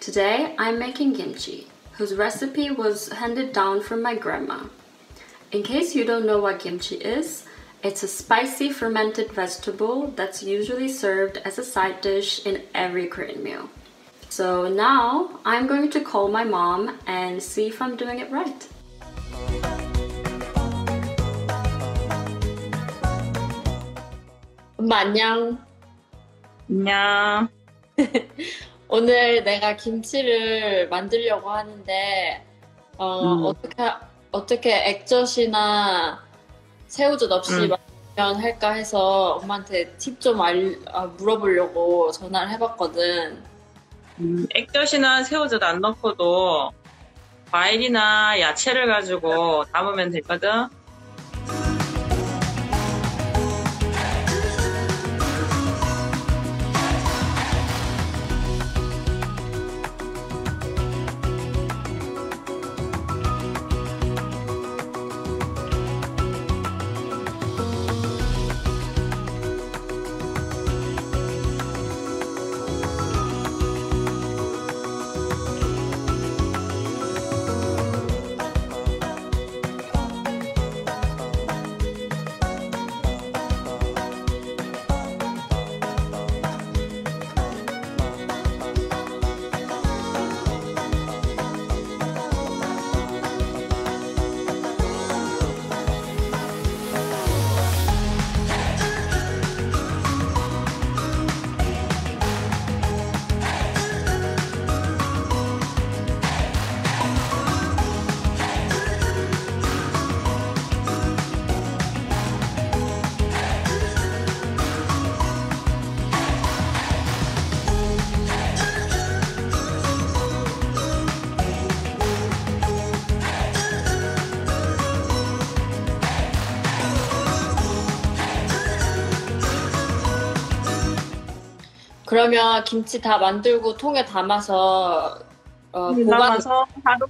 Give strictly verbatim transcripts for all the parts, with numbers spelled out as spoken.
Today I'm making kimchi, whose recipe was handed down from my grandma. In case you don't know what kimchi is, it's a spicy fermented vegetable that's usually served as a side dish in every Korean meal. So now I'm going to call my mom and see if I'm doing it right. 엄마 안녕. 안녕. 오늘 내가 김치를 만들려고 하는데 어, 음. 어떻게 어떻게 액젓이나 새우젓 없이 음. 만들면 할까 해서 엄마한테 팁 좀 알, 아, 물어보려고 전화를 해봤거든. 음, 액젓이나 새우젓 안 넣고도 과일이나 야채를 가지고 담으면 되거든. 그러면 김치 다 만들고 통에 담아서 어, 보관. 담아서 하루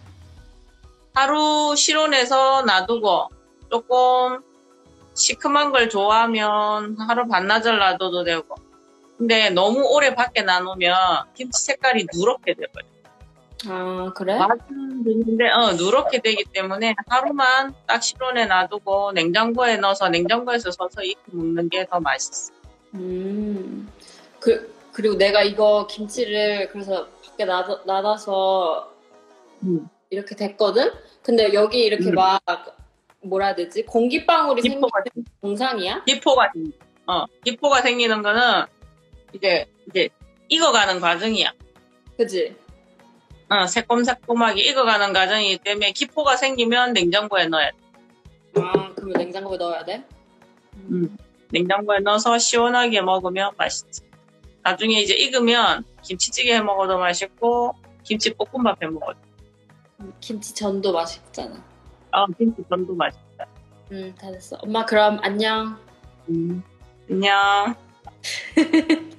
하루 실온에서 놔두고 조금 시큼한 걸 좋아하면 하루 반나절 놔둬도 되고. 근데 너무 오래 밖에 놔놓으면 김치 색깔이 누렇게 돼버려. 아 그래? 맛은 되는데 어 누렇게 되기 때문에 하루만 딱 실온에 놔두고 냉장고에 넣어서 냉장고에서 서서히 익혀 먹는 게 더 맛있어. 음. 그 그리고 내가 이거 김치를 그래서 밖에 놔둬, 놔둬서 음. 이렇게 됐거든? 근데 여기 이렇게 음. 막 뭐라 해야 되지? 공기방울이 생기는 기포가 정상이야? 기포가 어 기포가 생기는 거는 이제 이제 익어가는 과정이야. 그지? 어 새콤새콤하게 익어가는 과정이기 때문에 기포가 생기면 냉장고에 넣어야 돼. 아 그러면 냉장고에 넣어야 돼? 음. 냉장고에 넣어서 시원하게 먹으면 맛있지. 나중에 이제 익으면 김치찌개 해 먹어도 맛있고 김치볶음밥 해 먹어도. 김치전도 맛있잖아. 어 김치전도 맛있다. 응, 다 됐어. 엄마 그럼 안녕. 음. 안녕.